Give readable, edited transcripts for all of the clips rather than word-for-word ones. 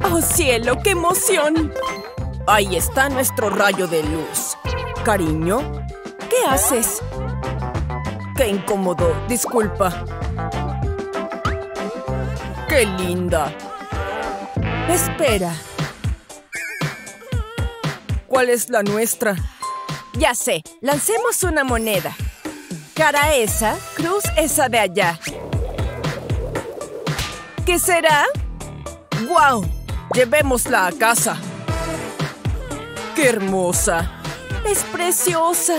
¡Oh, cielo! ¡Qué emoción! Ahí está nuestro rayo de luz. Cariño, ¿qué haces? ¡Qué incómodo! Disculpa. ¡Qué linda! Espera. ¿Cuál es la nuestra? Ya sé. Lancemos una moneda. Cara esa, cruz esa de allá. ¿Qué será? ¡Guau! Llevémosla a casa. ¡Qué hermosa! ¡Es preciosa!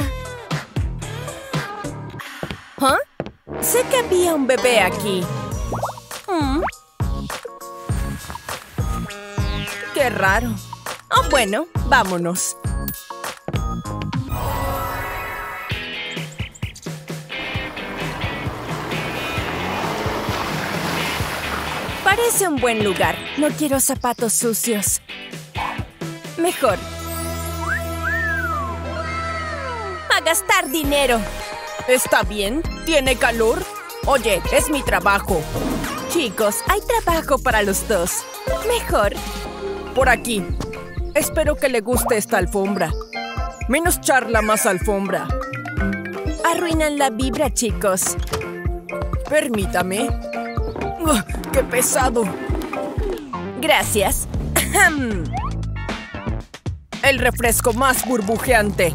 ¿Ah? Sé que había un bebé aquí. ¡Qué raro! Oh, bueno, vámonos. Parece un buen lugar. No quiero zapatos sucios. Mejor. A gastar dinero. ¿Está bien? ¿Tiene calor? Oye, es mi trabajo. Chicos, hay trabajo para los dos. Mejor. Por aquí. Espero que le guste esta alfombra. Menos charla, más alfombra. Arruinan la vibra, chicos. Permítame. ¡Qué pesado! Gracias. El refresco más burbujeante.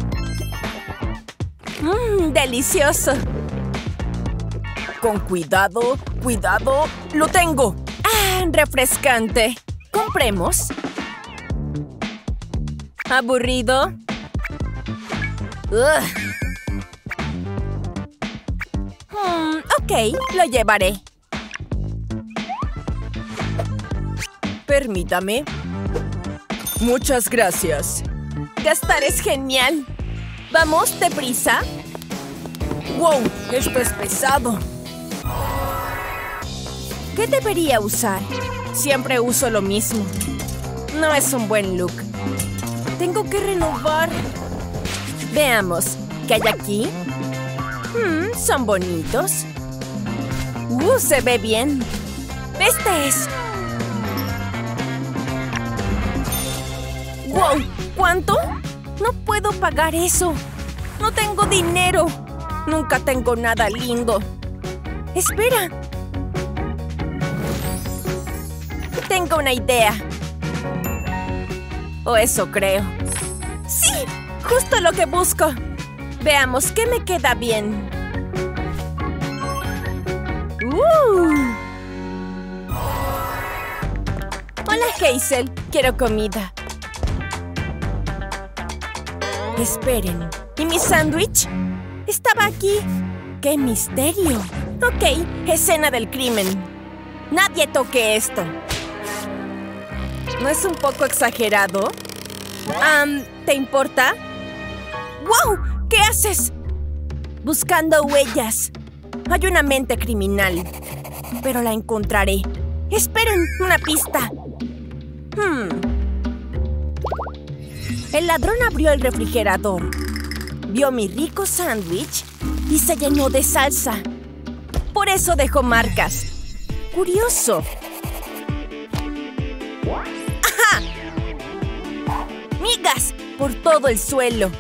¡Delicioso! Con cuidado, cuidado. ¡Lo tengo! ¡Ah, refrescante! ¿Compremos? ¿Aburrido? Ok, lo llevaré. Permítame. Muchas gracias. Gastar es genial. ¿Vamos deprisa? ¡Wow! Esto es pesado. ¿Qué debería usar? Siempre uso lo mismo. No es un buen look. Tengo que renovar. Veamos. ¿Qué hay aquí? Son bonitos. Se ve bien. Este es. ¡Wow! ¿Cuánto? No puedo pagar eso. No tengo dinero. Nunca tengo nada lindo. Espera. Tengo una idea. O eso creo. ¡Sí! Justo lo que busco. Veamos qué me queda bien. Hola, Hazel. Quiero comida. Esperen. ¿Y mi sándwich? Estaba aquí. ¡Qué misterio! Ok, escena del crimen. Nadie toque esto. ¿No es un poco exagerado? ¿Te importa? ¡Wow! ¿Qué haces? Buscando huellas. Hay una mente criminal. Pero la encontraré. ¡Esperen! ¡Una pista! El ladrón abrió el refrigerador. Vio mi rico sándwich y se llenó de salsa. Por eso dejó marcas. ¡Curioso! ¡Ajá! ¡Migas! Por todo el suelo.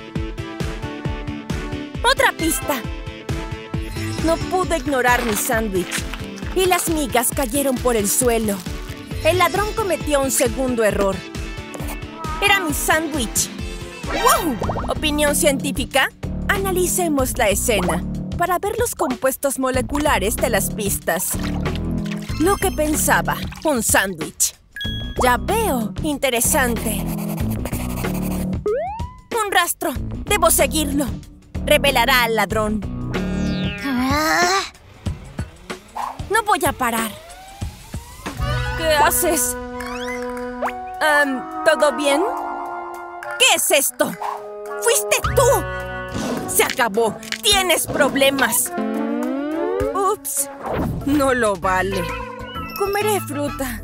¡Otra pista! No pude ignorar mi sándwich. Y las migas cayeron por el suelo. El ladrón cometió un segundo error. ¡Era mi sándwich! ¡Wow! ¿Opinión científica? Analicemos la escena para ver los compuestos moleculares de las pistas. Lo que pensaba, un sándwich. Ya veo, interesante. Un rastro, debo seguirlo. Revelará al ladrón. No voy a parar. ¿Qué haces? ¿Todo bien? ¿Qué es esto? ¡Fuiste tú! ¡Se acabó! ¡Tienes problemas! ¡Ups! No lo vale. Comeré fruta.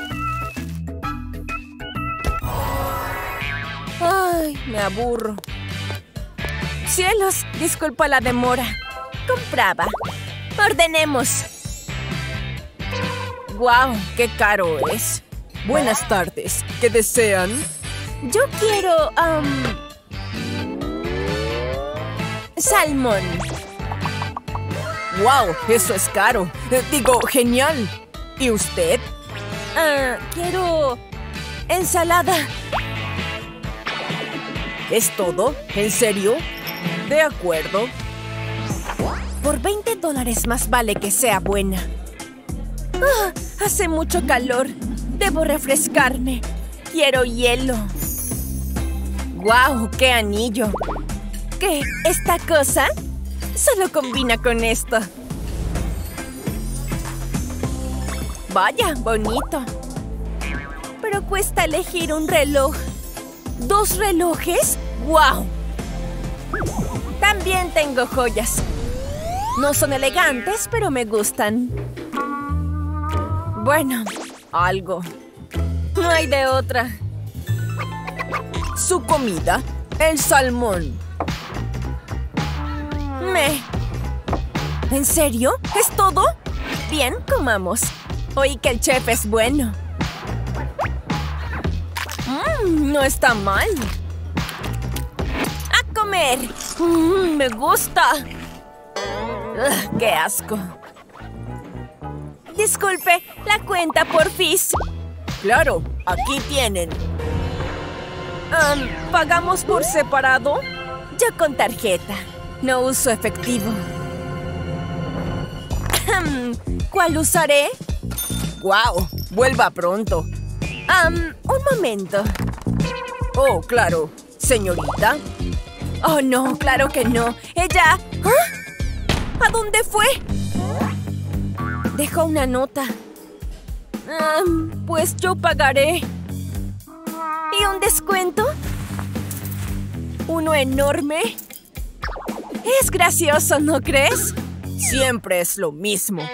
¡Ay! Me aburro. ¡Cielos! Disculpa la demora. Compraba. Ordenemos. ¡Guau! ¡Qué caro es! Buenas tardes. ¿Qué desean? Yo quiero, salmón. ¡Wow! Eso es caro. Digo, genial. ¿Y usted? Quiero ensalada. ¿Es todo? ¿En serio? De acuerdo. Por $20 más vale que sea buena. Hace mucho calor. Debo refrescarme. Quiero hielo. ¡Guau! ¡Qué anillo! ¿Qué? ¿Esta cosa? Solo combina con esto. Vaya, bonito. Pero cuesta elegir un reloj. ¿2 relojes? ¡Guau! También tengo joyas. No son elegantes, pero me gustan. Bueno, algo. No hay de otra. Su comida, el salmón. ¿En serio? ¿Es todo? Bien, comamos. Oí que el chef es bueno. No está mal. ¡A comer! ¡Me gusta! ¡Qué asco! Disculpe, la cuenta, porfis. Claro, aquí tienen. ¿Pagamos por separado? Yo con tarjeta. No uso efectivo. ¿Cuál usaré? ¡Guau! Vuelva pronto. Un momento. Oh, claro. Señorita. Oh, no, claro que no. Ella... ¿A dónde fue? Dejó una nota. Pues yo pagaré. ¿Y un descuento? ¿Uno enorme? Es gracioso, ¿no crees? Siempre es lo mismo.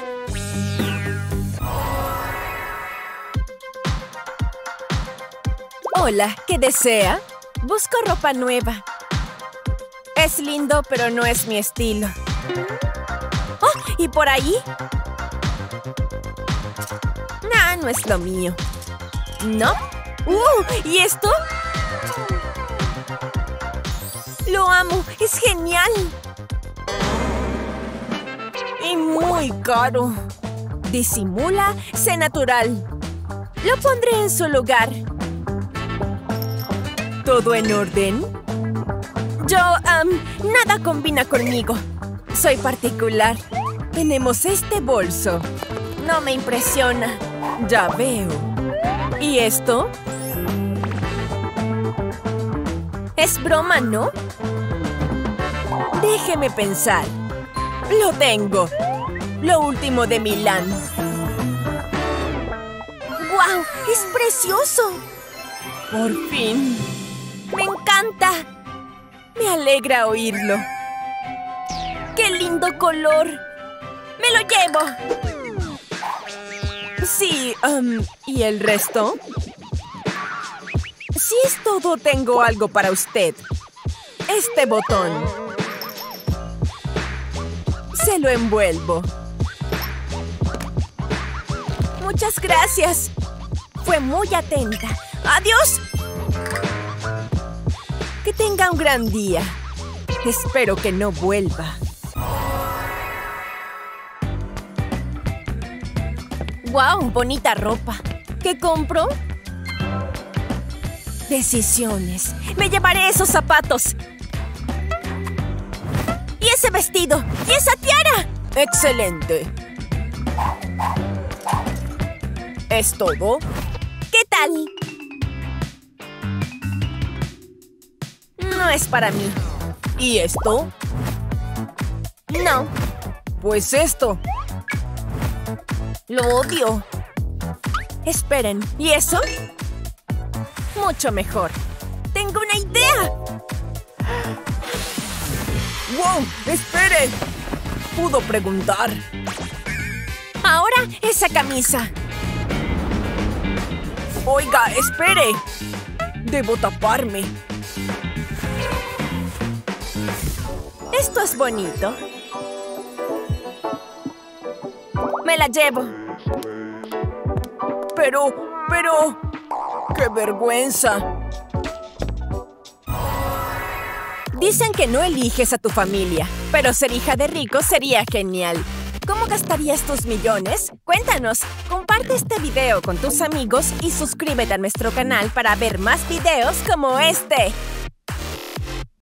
Hola, ¿qué desea? Busco ropa nueva. Es lindo, pero no es mi estilo. ¡Oh! ¿Y por ahí? Nah, no es lo mío. ¿No? ¿Y esto? Lo amo, es genial. Y muy caro. Disimula, sé natural. Lo pondré en su lugar. ¿Todo en orden? Yo, nada combina conmigo. Soy particular. Tenemos este bolso. No me impresiona. Ya veo. ¿Y esto? Es broma, ¿no? Déjeme pensar. Lo tengo. Lo último de Milán. ¡Guau! ¡Es precioso! Por fin. ¡Me encanta! Me alegra oírlo. ¡Qué lindo color! ¡Me lo llevo! Sí, ¿y el resto? Si es todo, tengo algo para usted. Este botón. Se lo envuelvo. Muchas gracias. Fue muy atenta. ¡Adiós! Que tenga un gran día. Espero que no vuelva. ¡Guau! Bonita ropa. ¿Qué compro? Decisiones. ¡Me llevaré esos zapatos! ¡Y ese vestido! ¡Y esa tiara! ¡Excelente! ¿Es todo? ¿Qué tal? No es para mí. ¿Y esto? No. Pues esto. Lo odio. Esperen, ¿y eso? Mucho mejor. ¡Tengo una idea! ¡Wow! ¡Espere! Pudo preguntar. Ahora esa camisa. Oiga, espere. Debo taparme. Esto es bonito. Me la llevo. Pero, Pero... ¡qué vergüenza! Dicen que no eliges a tu familia, pero ser hija de ricos sería genial. ¿Cómo gastarías tus millones? Cuéntanos. Comparte este video con tus amigos y suscríbete a nuestro canal para ver más videos como este.